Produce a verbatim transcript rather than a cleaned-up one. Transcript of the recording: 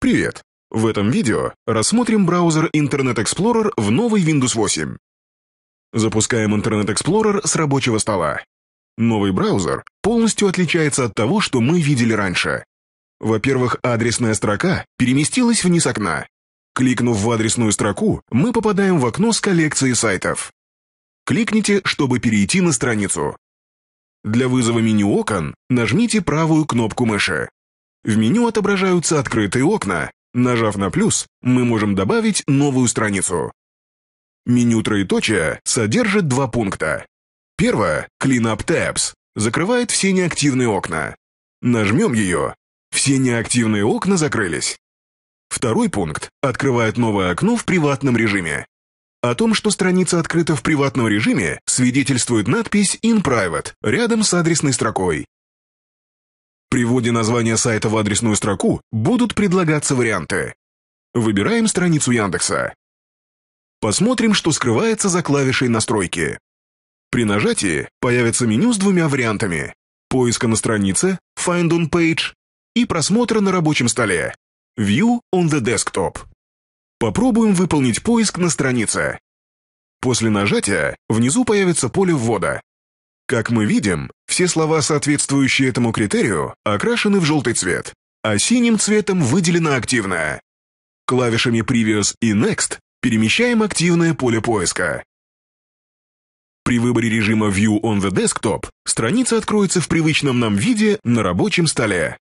Привет! В этом видео рассмотрим браузер Internet Explorer в новой Windows восемь. Запускаем Internet Explorer с рабочего стола. Новый браузер полностью отличается от того, что мы видели раньше. Во-первых, адресная строка переместилась вниз окна. Кликнув в адресную строку, мы попадаем в окно с коллекцией сайтов. Кликните, чтобы перейти на страницу. Для вызова меню окон нажмите правую кнопку мыши. В меню отображаются открытые окна. Нажав на плюс, мы можем добавить новую страницу. Меню троеточия содержит два пункта. Первое, Clean Up Tabs, закрывает все неактивные окна. Нажмем ее. Все неактивные окна закрылись. Второй пункт открывает новое окно в приватном режиме. О том, что страница открыта в приватном режиме, свидетельствует надпись In Private рядом с адресной строкой. При вводе названия сайта в адресную строку будут предлагаться варианты. Выбираем страницу Яндекса. Посмотрим, что скрывается за клавишей настройки. При нажатии появится меню с двумя вариантами: поиска на странице Find on Page и просмотра на рабочем столе View on the Desktop. Попробуем выполнить поиск на странице. После нажатия внизу появится поле ввода. Как мы видим, все слова, соответствующие этому критерию, окрашены в желтый цвет, а синим цветом выделено активное. Клавишами Previous и Next перемещаем активное поле поиска. При выборе режима View on the Desktop страница откроется в привычном нам виде на рабочем столе.